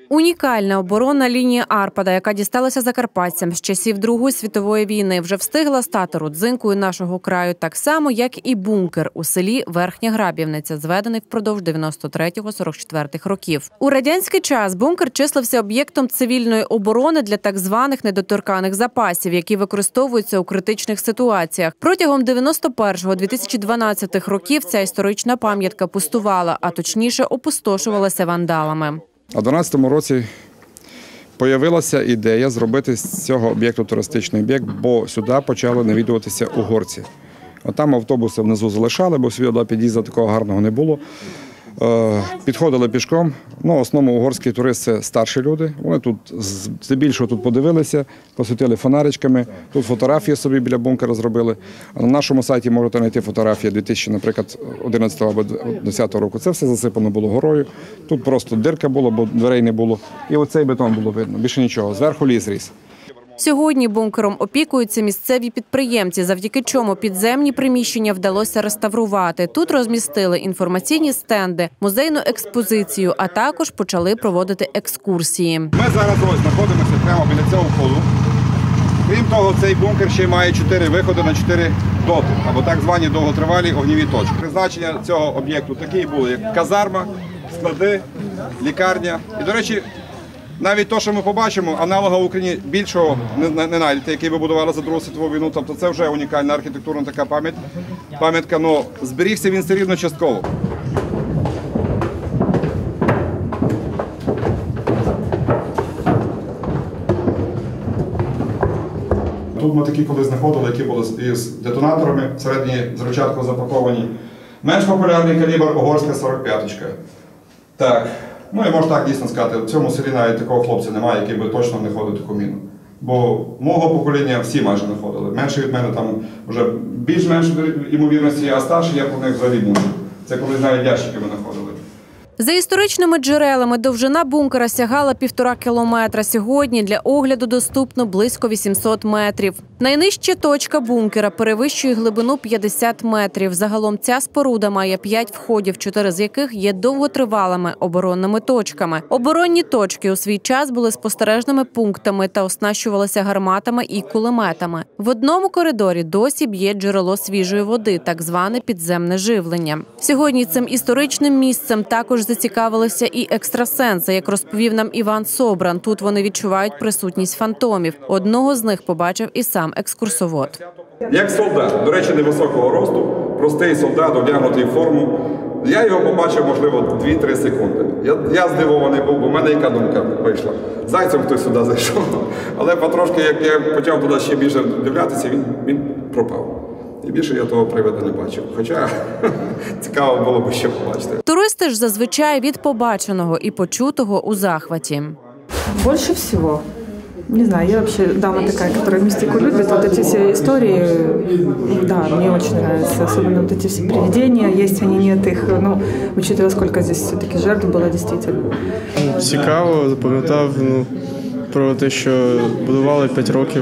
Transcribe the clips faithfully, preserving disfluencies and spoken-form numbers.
Унікальна оборонна лінія Арпада, яка дісталася закарпатцям з часів Другої світової війни, вже встигла стати родзинкою нашого краю, так само, як і бункер у селі Верхня Грабівниця, зведений впродовж дев'яносто третього - сорок четвертого років. У радянський час бункер числився об'єктом цивільної оборони для так званих недоторканих запасів, які використовуються у критичних ситуаціях. Протягом дев'яносто першого - дві тисячі дванадцятого років ця історична пам'ятка пустувала, а точніше опустошувалася вандалами. У дванадцятому році з'явилася ідея зробити з цього об'єкту туристичний об'єкт, бо сюди почали навідуватися угорці. От там автобуси внизу залишали, бо сюди під'їзду такого гарного не було. Підходили пішком. Ну, в основному угорський турист – це старші люди. Вони тут здебільшого тут подивилися, посвітили фонаричками. Тут фотографії собі біля бункера зробили. А на нашому сайті можете знайти фотографії дві тисячі, наприклад, одинадцятого або десятого року. Це все засипано було горою. Тут просто дирка була, бо дверей не було. І оцей бетон було видно. Більше нічого. Зверху ліс ріс. Сьогодні бункером опікуються місцеві підприємці, завдяки чому підземні приміщення вдалося реставрувати. Тут розмістили інформаційні стенди, музейну експозицію, а також почали проводити екскурсії. Ми зараз ось знаходимося прямо біля цього входу. Крім того, цей бункер ще має чотири виходи на чотири доти, або так звані довготривалі огніві точки. Призначення цього об'єкту такі були, як казарма, склади, лікарня. І, до речі, навіть те, що ми побачимо, аналога в Україні більшого не знайдете, який ви будували за Другу світову війну. Тобто це вже унікальна архітектурна така пам'ять. Пам'ятка, але зберігся він все рівно частково. Тут ми такі коли знаходили, які були з детонаторами, всередині зручатку запаковані. Менш популярний калібр – угорська сорок п'яточка. Так. Ну і можна так дійсно сказати, в цьому селі навіть такого хлопця немає, який би точно не ходив таку міну. Бо мого покоління всі майже не ходили. Менше від мене там вже більш-менш ймовірності, а старші я про них взагалі можу. Це коли навіть ящики ми знаходили. За історичними джерелами, довжина бункера сягала півтора кілометра. Сьогодні для огляду доступно близько вісімсот метрів. Найнижча точка бункера перевищує глибину п'ятдесят метрів. Загалом ця споруда має п'ять входів, чотири з яких є довготривалими оборонними точками. Оборонні точки у свій час були спостережними пунктами та оснащувалися гарматами і кулеметами. В одному коридорі досі б'є джерело свіжої води, так зване підземне живлення. Сьогодні цим історичним місцем також зацікавилися і екстрасенси, як розповів нам Іван Собран. Тут вони відчувають присутність фантомів. Одного з них побачив і сам екскурсовод. Як солдат, до речі, невисокого росту, простий солдат, одягнутий в форму. Я його побачив, можливо, дві-три секунди. Я, я здивований був, бо в мене яка думка вийшла. Зайцем хтось сюди зайшов. Але потрошки, як я почав туди ще більше дивлятися, він, він пропав. І більше я того приводу не бачив. Хоча цікаво було б ще побачити. Туристи ж зазвичай від побаченого і почутого у захваті. Більше всього. Не знаю, я вообще дама такая, которая мистику любит. Вот эти все истории, да, мне очень нравятся. Особенно вот эти все привидения, есть они, нет их. Ну, учитывая, сколько здесь все-таки жертв было, действительно. Цікаво, запам'ятав, ну, про те, що будували п'ять років.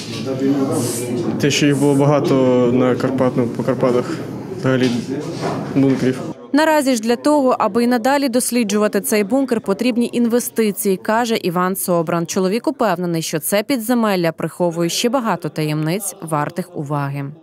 Те, що їх було багато на Карпат, ну, по Карпатах, взагалі, бункерів. Наразі ж для того, аби й надалі досліджувати цей бункер, потрібні інвестиції, каже Іван Собран. Чоловік упевнений, що це підземелля приховує ще багато таємниць, вартих уваги.